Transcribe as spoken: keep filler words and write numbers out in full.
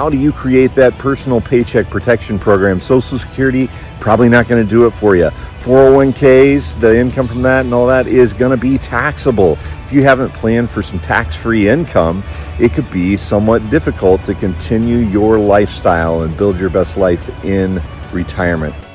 how do you create that personal paycheck protection program? Social Security, probably not going to do it for you. four oh one Ks, the income from that and all that is going to be taxable. If you haven't planned for some tax-free income, it could be somewhat difficult to continue your lifestyle and build your best life in retirement.